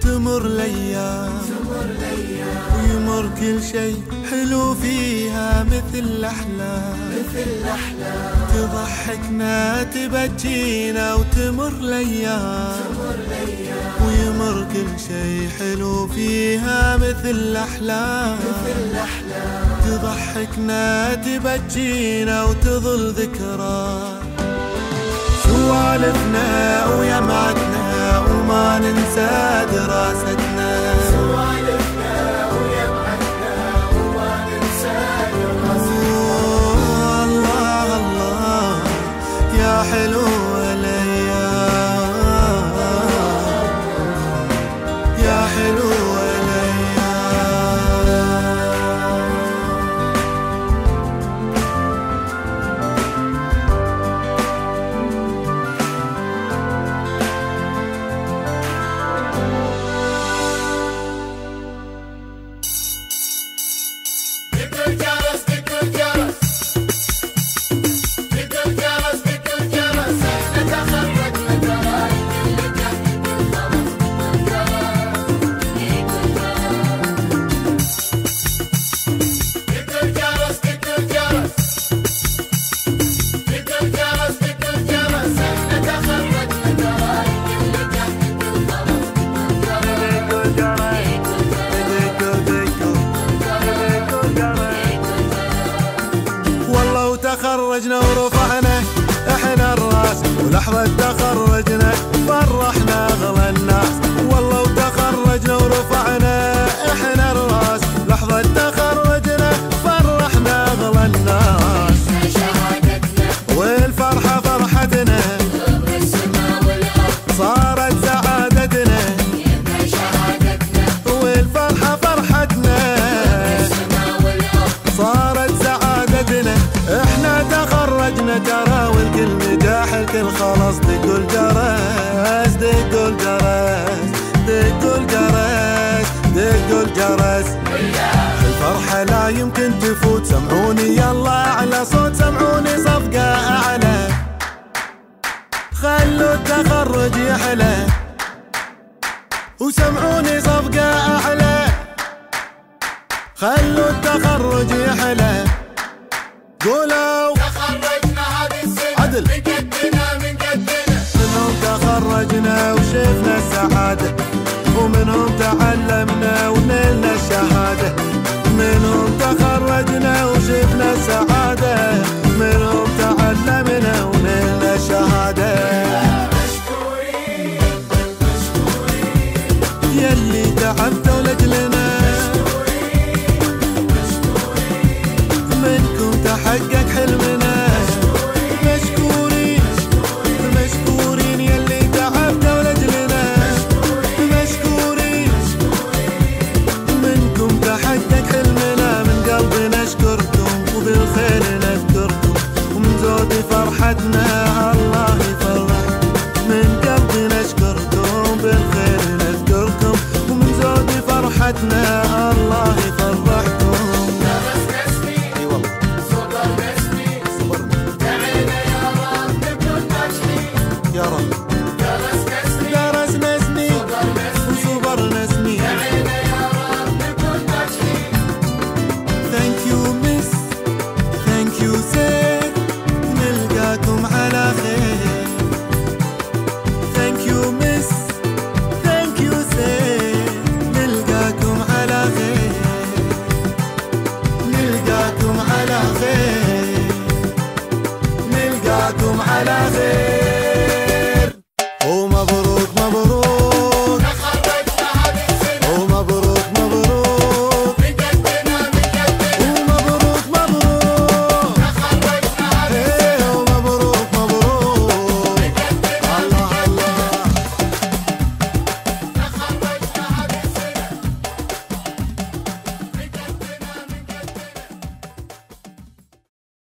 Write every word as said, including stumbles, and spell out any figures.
وتمر الأيام ويمر كل شي حلو فيها مثل الأحلام تضحكنا تبجينا وتمر الأيام ويمر كل شي حلو فيها مثل الأحلام تضحكنا تبجينا وتظل ذكرى سوالفنا ويمعتنا وما ننسى دراستنا سوالفنا ويمعتنا وما ننسى دراستنا. الله الله يا حلو الأيام يا حلو تخرجنا ورفعنا احنا الراس ولحظة تخرجنا فرحنا اغلى الناس والله وتخرجنا ورفعنا احنا الراس لحظة تخرجنا فرحنا اغلى الناس والفرحة فرحتنا صارت سعادتنا والفرحة فرحتنا صارت سعادتنا احنا تخرجنا ترى والكل نجاح الكل خلاص دقوا الجرس دقوا الجرس دقوا الجرس دقوا الجرس الفرحة لا يمكن تفوت سمعوني يلا اعلى صوت سمعوني صفقة اعلى خلوا التخرج يحلى وسمعوني صفقة اعلى خلوا التخرج يحلى قولوا تخرجنا هذه السنة عدل من قدنا من قدنا منهم تخرجنا وشفنا السعادة ومنهم تعلمنا ونلنا الشهادة منهم تخرجنا وشفنا السعادة منهم تعلمنا ونلنا الشهادة مشكورين مشكورين يلي تعبتوا لأجلنا منكم تحقق حلمنا مشكورين مشكورين يلي تعبتوا لأجلنا مشكورين منكم تحقق حلمنا من قلبي نشكركم وبالخير نذكركم ومن زود فرحتنا الله يفرح من قلبي نشكركم بالخير نذكركم ومن زود فرحتنا